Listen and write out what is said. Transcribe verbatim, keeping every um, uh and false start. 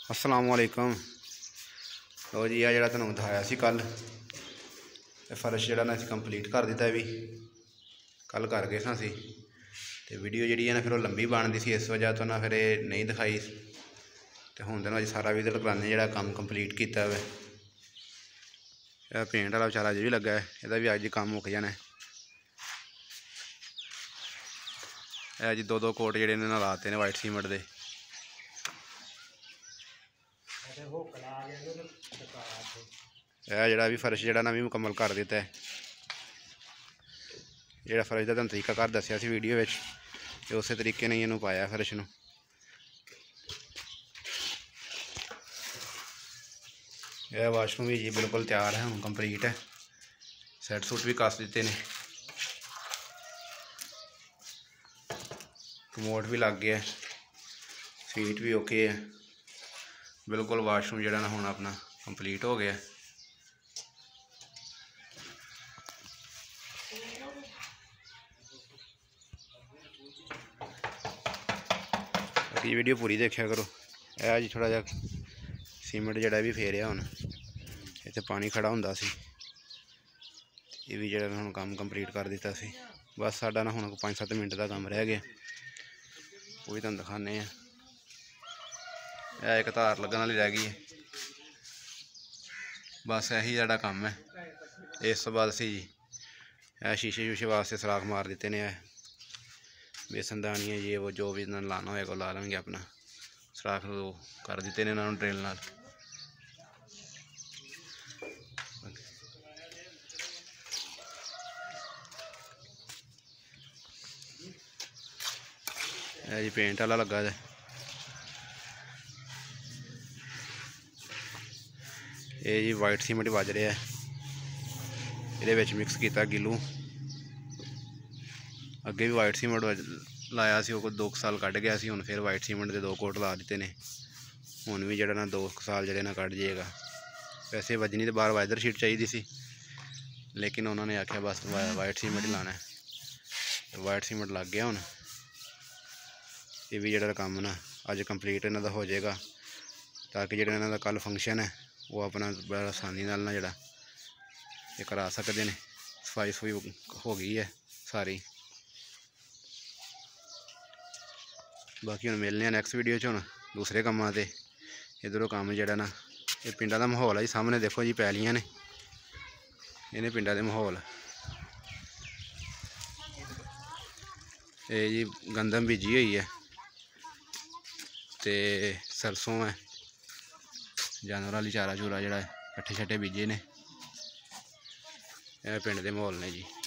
अस्सलाम वालेकुम। लो जी आ जो तुहानूं दिखाया सी कल फर्श जो ना असीं कंप्लीट कर दिता भी कल कर गए सां असीं ते वीडियो जी है ना फिर वो लंबी बनती सी, इस वजह तो ना फिर नहीं दिखाई। तो हुण तुहानूं अज सारा विजिट कराने जो काम कंप्लीट किया है। पेंट वाला बेचारा अज भी लगा है, यदा भी अज काम मुक जाना है। अज दो दो कोट जोड़े ने लाते हैं वाइट सीमेंट के। यह जोड़ा भी फर्श जोड़ा ना भी मुकम्मल कर दिता है। जोड़ा फर्श का तुहानूं तरीका घर दसिया सी वीडियो में, उस तरीके ने इनू पाया फर्श नूं। यह वाशरूम भी जी बिल्कुल तैयार है, हुण कंप्लीट है। सैट सूट भी कस दिते ने, कमोड भी लग गया, सीट भी ओके है। बिल्कुल वाशरूम जोड़ा ना हुण अपना कंप्लीट हो गया। बाकी वीडियो पूरी देखा करो। यह जी थोड़ा जहा सीमेंट जोड़ा भी फेरिया, हुण इत्थे पानी खड़ा हुंदा सी, ये भी जोड़ा हुण काम कंप्लीट कर दिता सी। बस साडा ना हुण पाँच सत्त मिनट का काम रह गया, वो भी तुहानूं दिखाने हैं। यह एक तार लगन वाली रह गई है, बस यही जोड़ा काम है। इस तो बाद असीं जी यह शीशे शूशे वास्ते सराख मार दिते ने। बेसन दानियाँ ये वो जो भी इन्होंने लाना होएगा ला लेंगे, अपना सराख कर दिते ने इन्होंने ड्रिल नाल। यह जी पेंट वाला लगा है, ये जी वाइट सीमेंट वज रहा है। ये मिक्स किया गिलू, अगे भी वाइट सीमेंट लाया सी, वो दो साल कढ़ गया सी। हुण फिर वाइट सीमेंट के दो कोट ला दिते ने, हुण भी जोड़ा ना दो साल जोड़े ना कढ़ जाएगा। वैसे वजनी तो बाहर वाइदर शीट चाहिए सी, लेकिन उन्होंने आख्या बस वाइट सीमेंट ही लाना है, तो वाइट सीमेंट लग गया। हुण ये भी जोड़ा काम ना अज कंप्लीट इन्हां दा हो जाएगा, ताकि जोड़ा इन्हां दा कल फंक्शन है वो अपना बड़ा आसानी नाल ना जोड़ा ये करा सकते हैं। सफाई सफुई हो गई है सारी। बाकी हुण मिलने नैक्सट वीडियो च हुण दूसरे कामां ते। इधरों काम जोड़ा ना ये पिंडा का माहौल है जी, सामने देखो जी पैलियां ने, इन्हें पिंडा के माहौल। ये जी गंदम बीजी हुई है तो सरसों है, जानवर वाली चारा चूरा जोड़ा कट्ठे शट्ठे बीजे ने। यह पिंड के माहौल ने जी।